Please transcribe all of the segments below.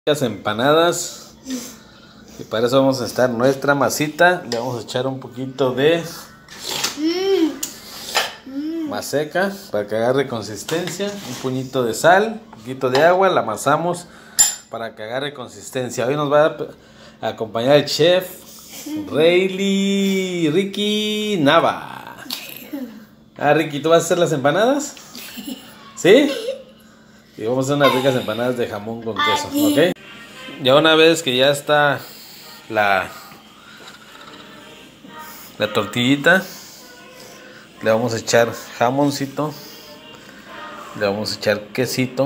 Las empanadas, y para eso vamos a estar nuestra masita. Le vamos a echar un poquito de maseca para que agarre consistencia, un puñito de sal, un poquito de agua, la amasamos para que agarre consistencia. Hoy nos va a acompañar el chef Ricky Nava. Ricky, ¿tú vas a hacer las empanadas? ¿Sí? Y vamos a hacer unas ricas empanadas de jamón con queso, ¿ok? Ya una vez que ya está la tortillita, le vamos a echar jamoncito, le vamos a echar quesito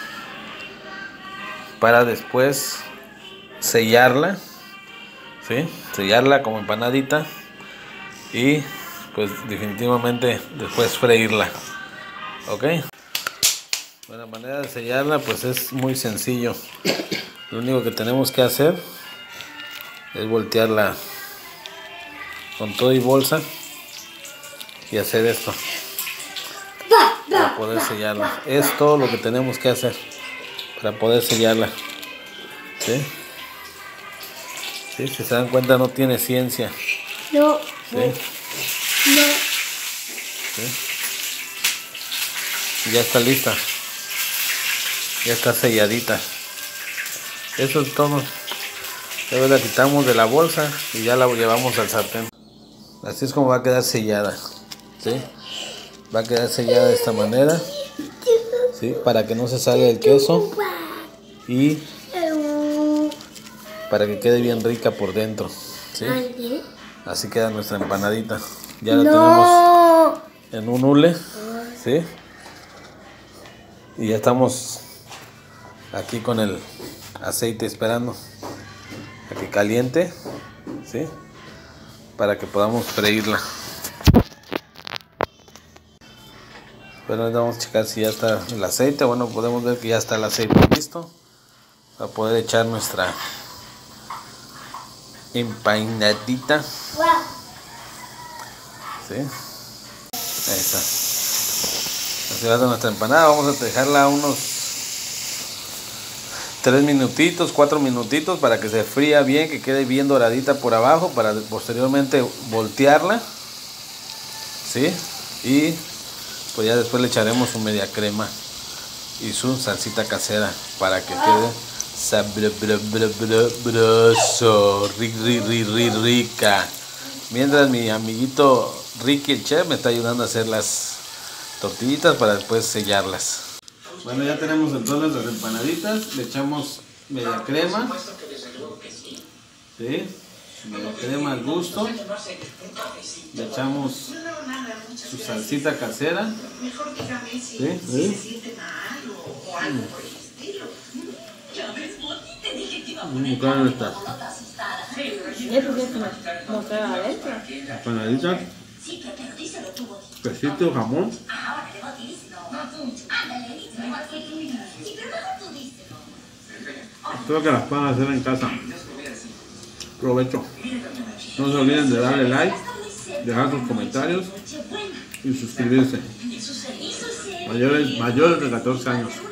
para después sellarla, ¿sí? Sellarla como empanadita y pues definitivamente después freírla, ¿ok? La manera de sellarla pues es muy sencillo. Lo único que tenemos que hacer es voltearla con todo y bolsa y hacer esto para poder sellarla. Es todo lo que tenemos que hacer para poder sellarla, ¿sí? ¿Sí? Si se dan cuenta, no tiene ciencia. No. ¿Sí? No. ¿Sí? Ya está lista. Ya está selladita. Eso es todo. Luego la quitamos de la bolsa y ya la llevamos al sartén. Así es como va a quedar sellada, ¿sí? Va a quedar sellada de esta manera, ¿sí? Para que no se salga el queso y para que quede bien rica por dentro, ¿sí? Así queda nuestra empanadita. Ya la tenemos en un hule, ¿sí? Y ya estamos aquí con el aceite esperando a que caliente, ¿sí? Para que podamos freírla. Bueno, vamos a checar si ya está el aceite. Bueno, podemos ver que ya está el aceite listo para poder echar nuestra empanadita, ¿sí? Ahí está. Así va nuestra empanada. Vamos a dejarla unos 3 minutitos, 4 minutitos para que se fría bien, que quede bien doradita por abajo, para posteriormente voltearla, ¿sí? Y pues ya después le echaremos su media crema y su salsita casera para que quede sabroso, rica. Mientras mi amiguito Ricky el chef me está ayudando a hacer las tortillitas para después sellarlas. Bueno, ya tenemos entonces las empanaditas, le echamos media crema, ¿sí? Media crema al gusto, le echamos su salsita casera, ¿sí? ¿Sí? ¿Qué tal está? Empanadita, quesito, jamón. Espero que las puedan hacer en casa. Provecho. No se olviden de darle like, dejar sus comentarios y suscribirse. Mayores de 14 años.